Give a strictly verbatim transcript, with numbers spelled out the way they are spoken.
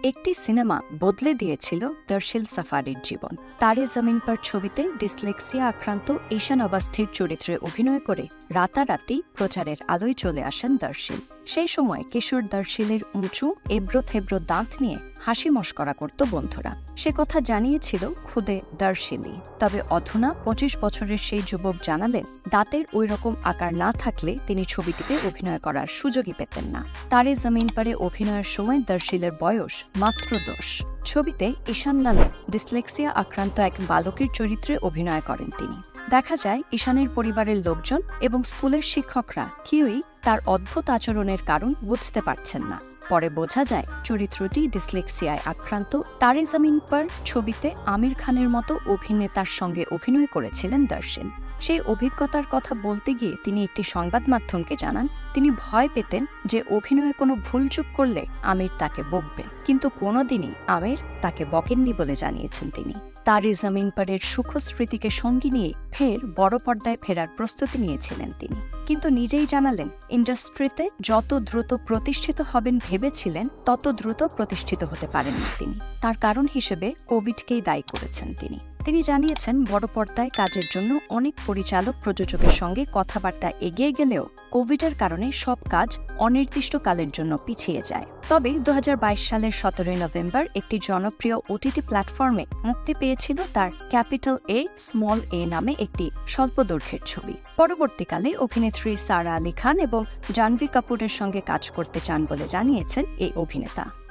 একটি সিনেমা বদলে দিয়েছিল দর্শীল সাফারির জীবন। তারে জমিন পর ছবিতে ডিসলেক্সিয়া আক্রান্ত ঈশান অবস্থির চরিত্রে অভিনয় করে রাতারাতি প্রচারের আলোয় চলে আসেন দর্শীল। সেই সময় কিশোর দর্শীলের উঁচু এব্রো থেব্রো দাঁত নিয়ে হাসি মশকরা করত বন্ধুরা। সে কথা জানিয়েছিল খুদে দর্শীলই। তবে অধুনা পঁচিশ বছরের সেই যুবক জানালেন, দাঁতের ওই রকম আকার না থাকলে তিনি ছবিটিতে অভিনয় করার সুযোগই পেতেন না। তারে জমিন পারে অভিনয়ের সময় দর্শীলের বয়স মাত্র দশ। ছবিতে ঈশান নামে ডিসলেক্সিয়া আক্রান্ত এক বালকের চরিত্রে অভিনয় করেন তিনি। দেখা যায় ঈশানের পরিবারের লোকজন এবং স্কুলের শিক্ষকরা কেউই তার অদ্ভুত আচরণের কারণ বুঝতে পারছেন না। পরে বোঝা যায় চরিত্রটি ডিসলেক্সিয়ায় আক্রান্ত। তারে জমিন পর ছবিতে আমির খানের মতো অভিনেতার সঙ্গে অভিনয় করেছিলেন দর্শীল। সেই অভিজ্ঞতার কথা বলতে গিয়ে তিনি একটি সংবাদ মাধ্যমকে জানান, তিনি ভয় পেতেন যে অভিনয়ে কোনো ভুলচুক করলে আমির তাকে বকবেন, কিন্তু কোনোদিনই আমির তাকে বকেননি বলে জানিয়েছেন তিনি। তারে জমিন পরের সুখ স্মৃতিকে সঙ্গী নিয়ে ফের বড় পর্দায় ফেরার প্রস্তুতি নিয়েছিলেন তিনি, কিন্তু নিজেই জানালেন ইন্ডাস্ট্রিতে যত দ্রুত প্রতিষ্ঠিত হবেন ভেবেছিলেন তত দ্রুত প্রতিষ্ঠিত হতে পারেননি তিনি। তার কারণ হিসেবে কোভিডকেই দায়ী করেছেন তিনি। তিনি জানিয়েছেন, বড় পর্দায় কাজের জন্য অনেক পরিচালক প্রযোজকের সঙ্গে কথাবার্তা এগিয়ে গেলেও কোভিডের কারণে সব কাজ অনির্দিষ্টকালের জন্য পিছিয়ে যায়। তবে দু হাজার বাইশ সালের সতেরোই নভেম্বর একটি জনপ্রিয় ওটিটি প্ল্যাটফর্মে মুক্তি পেয়েছিল তার ক্যাপিটাল এ স্মল এ নামে একটি স্বল্প দৈর্ঘ্যের ছবি। পরবর্তীকালে অভিনেত্রী সারা আলী খান এবং জাহ্নবী কাপুরের সঙ্গে কাজ করতে চান বলে জানিয়েছেন এই অভিনেতা।